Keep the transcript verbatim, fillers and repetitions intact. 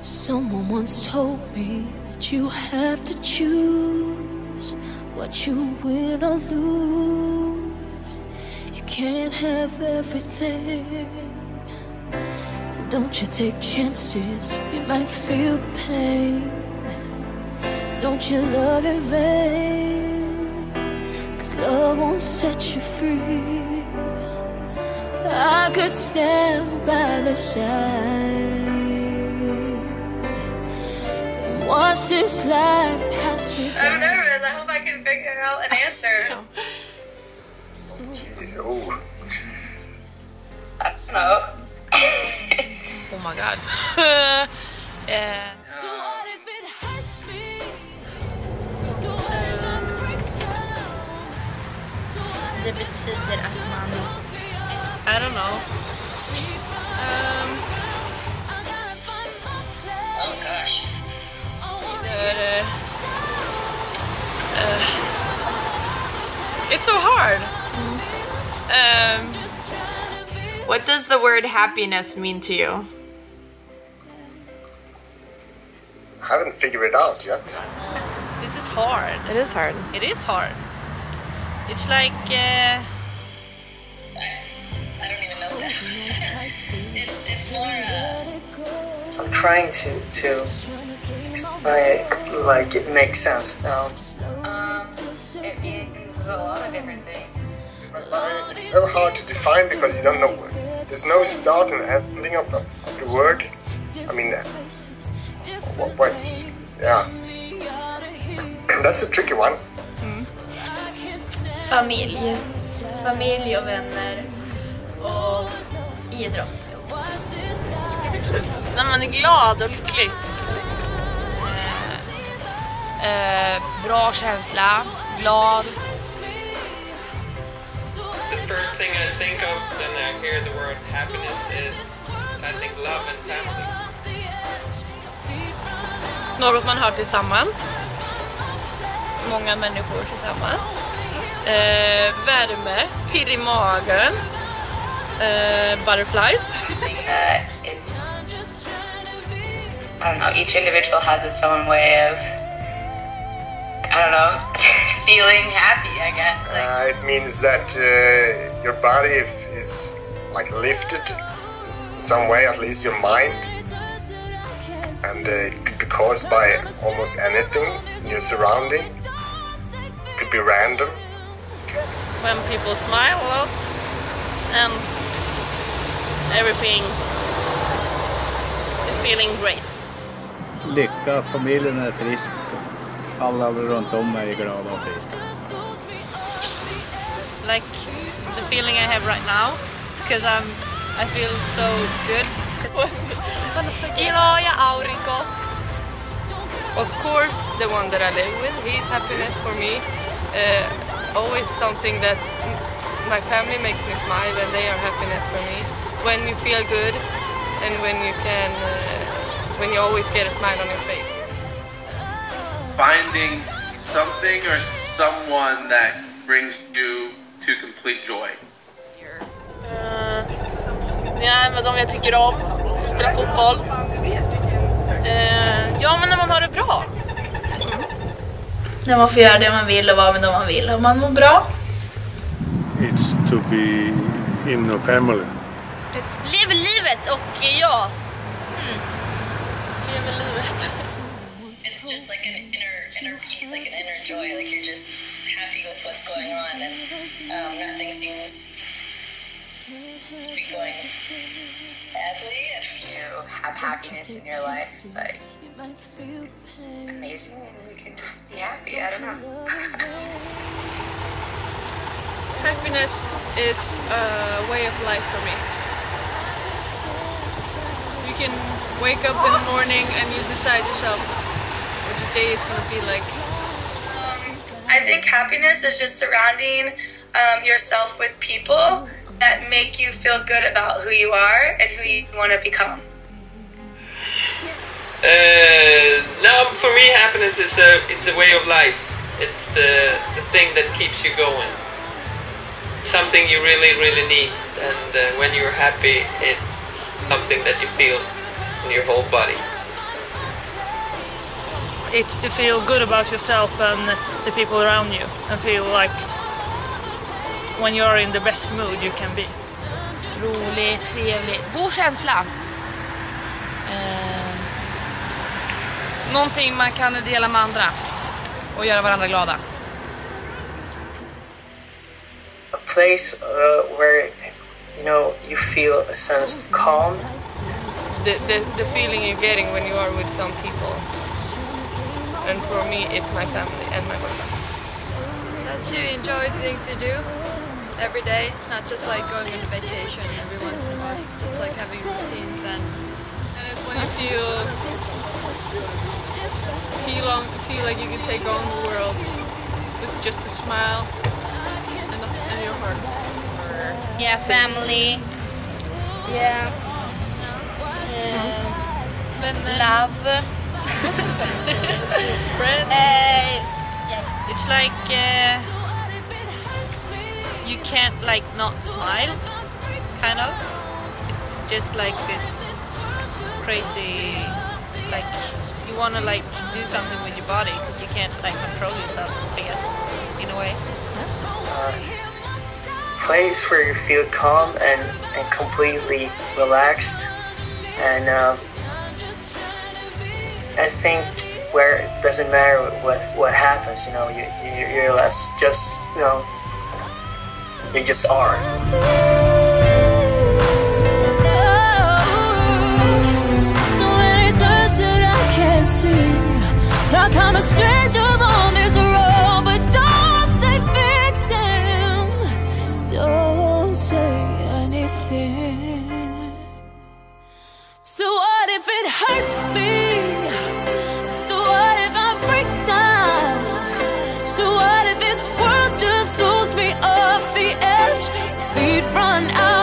Someone once told me that you have to choose what you win or lose. You can't have everything. Don't you take chances, you might feel the pain. Don't you love in vain, 'cause love won't set you free. I could stand by the side and watch this life pass me by. I'm nervous, I hope I can figure out an answer. No. Oh. I don't know. Oh my god. uh, So what if it hurts me? So what if I break down? So what Det if it's betyder att man... I don't know. Um, Oh gosh. either, uh, uh, it's so hard. Um, what does the word happiness mean to you? I haven't figured it out yet. This is hard. It is hard. It is hard. It's like uh, I don't even know that. it's, it's more, uh... I'm trying to to like, like it makes sense now. Um, it means a lot of different things. But, uh, it's so hard to define because you don't know. There's no start and ending of, of the word. I mean, uh, what, what's yeah. That's a tricky one. Familj. Familj och vänner. Och idrott. när man är glad och lycklig. Eh, eh, bra känsla, glad. The first thing I think of when I hear the word happiness is, I think, love and family. Något man har tillsammans. Många människor tillsammans. Eh, värme, pirr i magen. Eh, butterflies. Uh, it's, I don't know, each individual has its own way of, I don't know, feeling happy, I guess. Like, Uh, it means that uh, your body is, is like lifted in some way, at least your mind, and uh, it could be caused by almost anything in your surrounding. It could be random. When people smile a lot and everything is feeling great. Lycka, familjen är frisk. Alla runt om mig är glada och friska. Like the feeling I have right now, because I'm, I feel so good. Iloja aurinko. Of course, the one that I live with, he's happiness for me. Uh, always something that my family makes me smile, and they are happiness for me. When you feel good, and when you can, uh, when you always get a smile on your face. Finding something or someone that brings you to complete joy. Uh, ja, med dem jag tycker om. Spela fotboll. Uh, ja, men när man har det bra. Mm. När man får göra det man vill och vara med dem man vill. Om man mår bra. It's to be in a family. Lever livet och ja. Mm. Lever livet. it's just like an inner, inner peace, like an inner joy, like you're just happy with what's going on, and um, nothing seems to be going badly. If you have happiness in your life, like, it's amazing, and you can just be happy. I don't know. Happiness is a way of life for me. You can wake up in the morning and you decide yourself what your day is going to be like. Um, I think happiness is just surrounding um, yourself with people that make you feel good about who you are and who you want to become. Uh, no, for me, happiness is a it's a way of life. It's the the thing that keeps you going. Something you really, really need, and uh, when you're happy, it's something that you feel in your whole body. it's to feel good about yourself and the people around you, and feel like when you're in the best mood you can be. Rolig, trevlig, god känsla. Eh, någonting man kan dela med andra och göra varandra glada. A place uh, where, you know, you feel a sense of calm. The, the, the feeling you're getting when you are with some people. And for me, it's my family and my boyfriend. That you enjoy the things you do every day, not just like going on a vacation every once in a while, just like having routines. And, and it's when you feel feel, on, feel like you can take on the world with just a smile and, a, and your heart. Yeah, family. Yeah. Uh, love. Friends. Uh, yeah. It's like uh, you can't like not smile, kind of. It's just like this crazy, like you want to like do something with your body because you can't like control yourself, I guess, in a way. Uh, place where you feel calm and, and completely relaxed, and uh, I think where it doesn't matter what what happens, you know, you, you you're less just, you know, you just are. So many turns that I can't see, like I'm a stranger on this road, but don't say victim, don't say anything. So what if it hurts me? So what if I break down? So what if this world just throws me off the edge? Feet run out.